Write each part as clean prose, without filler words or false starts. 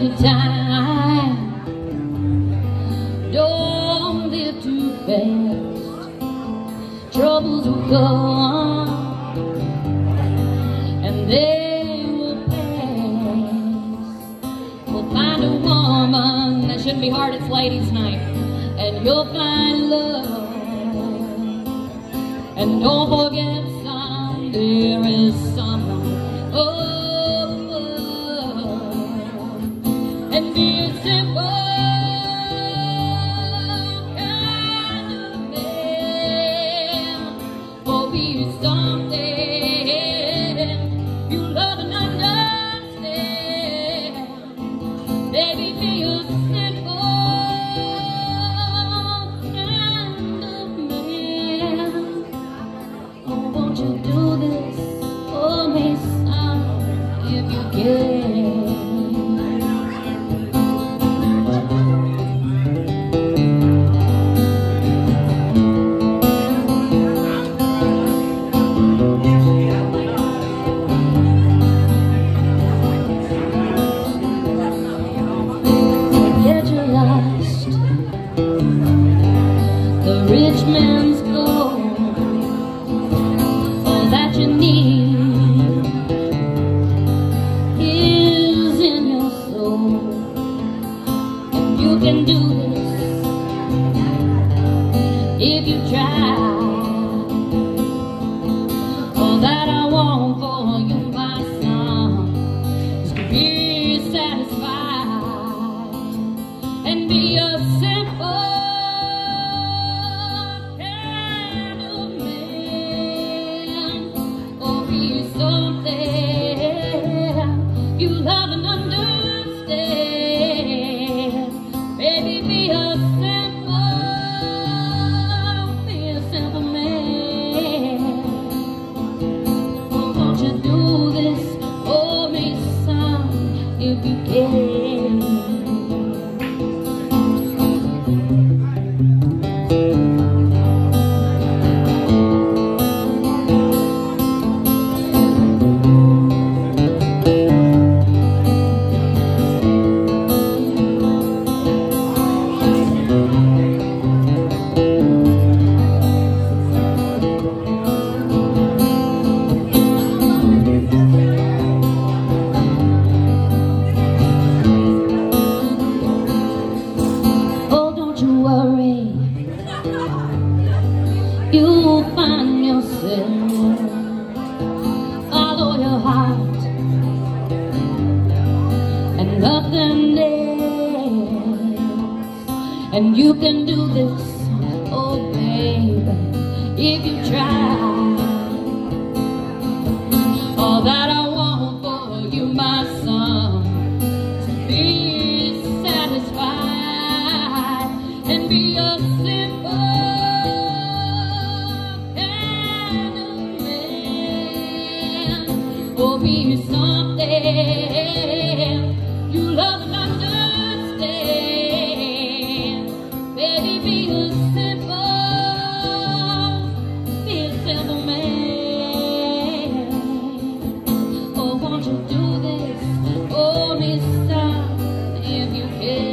your time. Don't live too fast. Troubles will go on, and they will pass. We'll find a woman. That shouldn't be hard, it's ladies' night. And you'll find love. And don't forget, son, there is someone. And be a simple kind of man, or be something you love and understand. Baby, be a simple kind of man. Oh, won't you do this for me, son, if you can? The rich man's gold, all that you need is in your soul. And you can do this if you try. All that I want for you, my son, is to be satisfied and be a simple you love and understand. Baby, be a simple man. Oh, won't you do this for me, son, if you can? You'll find yourself, follow your heart, and nothing else. And you can do this, oh baby, if you try. All that I want for you, my son, to be satisfied and be a simple or be something you love and understand. Baby, be a simple man. Oh, won't you do this for me, son, if you can?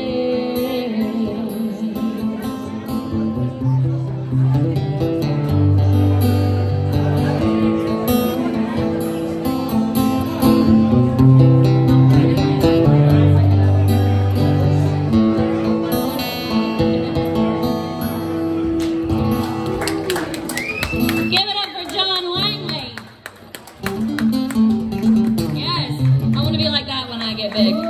Give it up for John Langley. Yes, I want to be like that when I get big.